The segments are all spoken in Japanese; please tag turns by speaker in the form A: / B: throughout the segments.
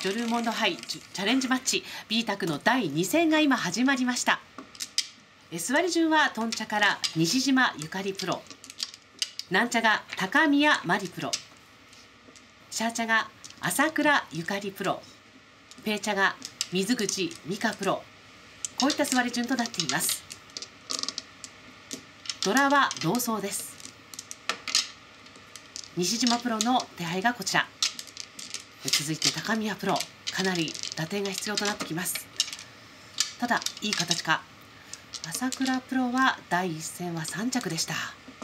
A: 女流モンド杯チャレンジマッチ B 卓の第2戦が今始まりました。座り順はトンチャから西島ゆかりプロ、なんちゃが高宮真理プロ、シャーチャが朝倉ゆかりプロ、ペーチャが水口美香プロ、こういった座り順となっています。ドラは同走です。西島プロの手配がこちら。続いて高宮プロ、かなり打点が必要となってきます。ただいい形か。朝倉プロは第1戦は3着でした。こ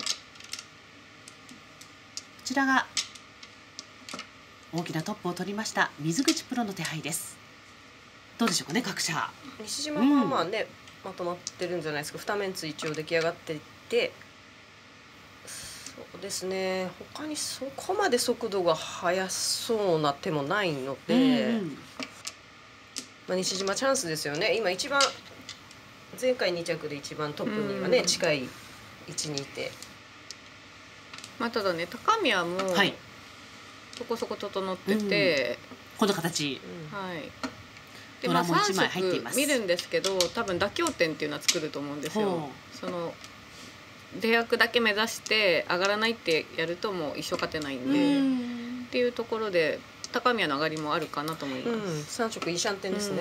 A: ちらが大きなトップを取りました水口プロの手配です。どうでしょうかね、各社。
B: 西島はまあね、まとまってるんじゃないですか。2面一応出来上がっていて、そうですね、他にそこまで速度が速そうな手もないので、まあ、西島チャンスですよね。今一番前回2着で一番トップにはね、近い位置にいて、
C: まあただね、高宮もそこそこ整ってて、
A: この形、
C: はい。
A: でまあ3色
C: 見るんですけど、多分妥協点っていうのは作ると思うんですよ。その出役だけ目指して上がらないってやるともう一生勝てないんで、っていうところで高宮の上がりもあるかなと思います。
B: 3色いいシャンテンですね。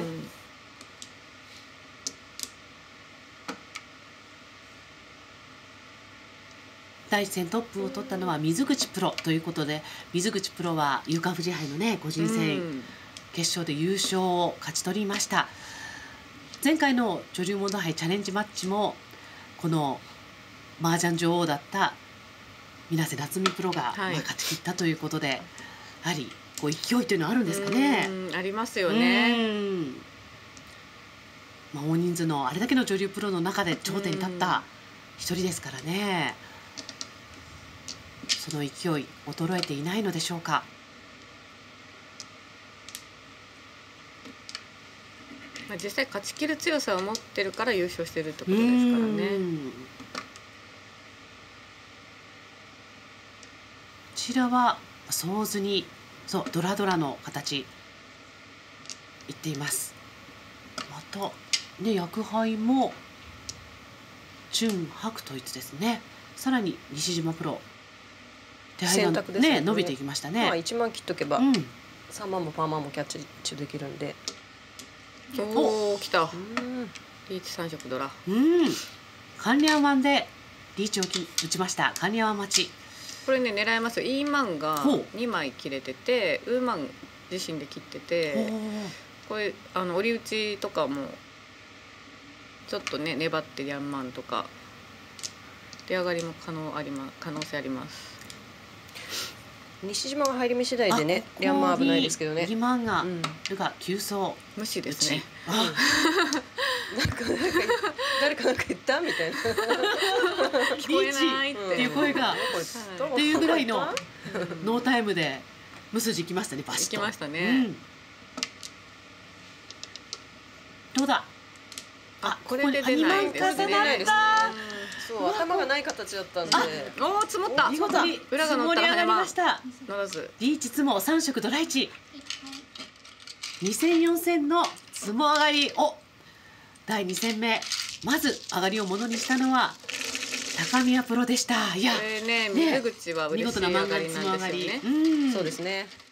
A: 第1戦トップを取ったのは水口プロということで、水口プロは有価富士杯のね個人戦決勝で優勝を勝ち取りました。前回の女流モンド杯チャレンジマッチもこの麻雀女王だった水瀬夏実プロが勝ち切ったということで、やはりこう勢いというのはあるんですかね。
C: ありますよね。
A: まあ大人数のあれだけの女流プロの中で頂点に立った一人ですからね。その勢い衰えていないのでしょうか。
C: まあ実際勝ち切る強さを持ってるから優勝してるってことですからね。
A: こちらは想図にドラドラの形いっています。またね、薬杯も純白統一ですね。さらに西島プロ手配がね伸びていきましたね。
B: まあ1万切っとけば3万もパーマンもキャッチ中できるんで。
C: おお、来た。リーチ3色ドラ。
A: 関連湾でリーチを打ちました。関連湾待ち。
C: これね狙えますよ。イーマンが2枚切れてて、ウーマン自身で切ってて、これ折り打ちとかもちょっとね粘ってヤンマンとか出上がりも可能性あります。
B: 西島が入り目次第でね、リャンマン危ないですけどね。
A: 2万がルガ急走
C: 無視ですね。
B: 誰かなんか言ったみたいな。
C: 聞こえないって
A: いう声がっていうぐらいのノータイムで無筋いきましたね。バシッと
C: いきましたね。
A: どうだ。
C: これで出ないですね。
B: そう頭がない形だったんで。
C: おお、積もった。
A: 見事に
C: 裏が乗ったら
A: 上がりました。
C: 乗らず。
A: リーチツモ3色ドラ1。2戦4戦のツモ上がりを第2戦目まず上がりをものにしたのは高宮プロでした。いや、
C: 水口は嬉しい上がりなんですよね。
B: そうですね。